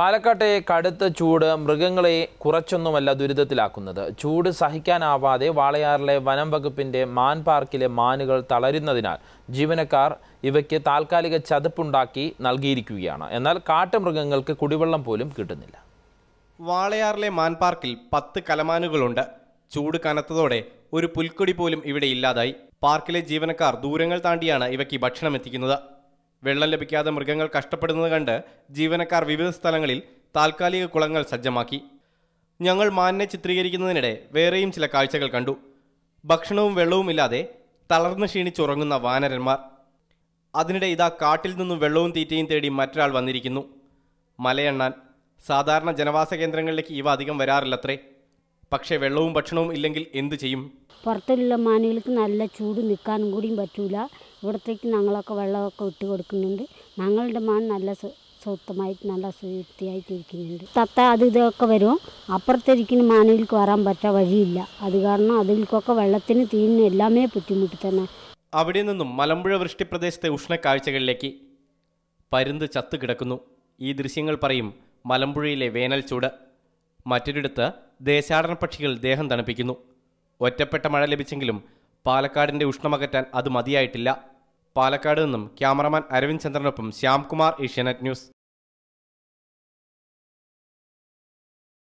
പാലക്കാട്ടെ കടുത്ത ചൂട് മൃഗങ്ങളെ കുറച്ചൊന്നുമല്ല ദുരിതത്തിലാക്കുന്നത്. ചൂട് സഹിക്കാനാവാതെ വാളയാറിലെ വനം വകുപ്പിന്റെ മാൻ പാർക്കിലെ മാനുകൾ തളരുന്നതിനാൽ ജീവനക്കാർ ഇവയ്ക്ക് താൽക്കാലിക ചതുപ്പുണ്ടാക്കി നൽകിയിരിക്കുകയാണ്. എന്നാൽ കാട്ടുമൃഗങ്ങൾക്ക് കുടിവെള്ളം പോലും കിട്ടുന്നില്ല. വാളയാറിലെ മാൻ പാർക്കിൽ 10 കലമാനുകളുണ്ട്. ചൂട് കനത്തതോടെ ഒരു പുൽക്കൊടി പോലും ഇവിടെ ഇല്ലാതായി. പാർക്കിലെ ജീവനക്കാർ ദൂരങ്ങൾ താണ്ടിയാണ് ഇവയ്ക്ക് ഭക്ഷണം എത്തിക്കുന്നത്. വെള്ളം ലഭിക്കാതെ മൃഗങ്ങൾ കഷ്ടപ്പെടുന്നത് കണ്ട് ജീവനക്കാർ വിവിധ സ്ഥലങ്ങളിൽ താൽക്കാലിക കുളങ്ങൾ സജ്ജമാക്കി. ഞങ്ങൾ മാനിനെ ചിത്രീകരിക്കുന്നതിനിടെ വേറെയും ചില കാഴ്ചകൾ കണ്ടു. ഭക്ഷണവും വെള്ളവും ഇല്ലാതെ തളർന്ന് ക്ഷീണിച്ചുറങ്ങുന്ന വാനരന്മാർ. അതിനിടെ ഇതാ കാട്ടിൽ നിന്നും വെള്ളവും തീറ്റയും തേടി മറ്റൊരാൾ വന്നിരിക്കുന്നു. മലയണ്ണാൻ. സാധാരണ ജനവാസ കേന്ദ്രങ്ങളിലേക്ക് ഇവ അധികം വരാറില്ലത്രേ. പക്ഷേ വെള്ളവും ഭക്ഷണവും ഇല്ലെങ്കിൽ എന്തു ചെയ്യും? പുറത്തുള്ള മാനുകൾക്ക് നല്ല ചൂട് നിൽക്കാനും കൂടിയും പറ്റൂല. ഇവിടത്തേക്ക് ഞങ്ങളൊക്കെ വെള്ളമൊക്കെ ഇട്ട് കൊടുക്കുന്നുണ്ട്. ഞങ്ങളുടെ മാൻ നല്ല സ്വസ്ഥമായിട്ട് നല്ല വൃത്തിയായിട്ട് ഇരിക്കുന്നുണ്ട്. തത്ത അത് ഇതൊക്കെ വരും. അപ്പുറത്തിരിക്കുന്ന മാനുകൾക്ക് വരാൻ പറ്റാൻ വഴിയില്ല. അത് കാരണം അതിൽക്കൊക്കെ വെള്ളത്തിന് തീരിന് എല്ലാമേ ബുദ്ധിമുട്ട് തന്നെ. അവിടെ നിന്നും മലമ്പുഴ വൃഷ്ടിപ്രദേശത്തെ ഉഷ്ണക്കാഴ്ചകളിലേക്ക്. പരുന്ത് ചത്തു കിടക്കുന്നു. ഈ ദൃശ്യങ്ങൾ പറയും മലമ്പുഴയിലെ വേനൽ ചൂട്. മറ്റൊരിടത്ത് ദേശാടന പക്ഷികൾ ദേഹം തണുപ്പിക്കുന്നു. ഒറ്റപ്പെട്ട മഴ ലഭിച്ചെങ്കിലും പാലക്കാടിന്റെ ഉഷ്ണമകറ്റാൻ അത് മതിയായിട്ടില്ല. പാലക്കാട് നിന്നും ക്യാമറമാൻ അരവിന്ദ് ചന്ദ്രനൊപ്പം ശ്യാംകുമാർ, ഏഷ്യാനെറ്റ് ന്യൂസ്.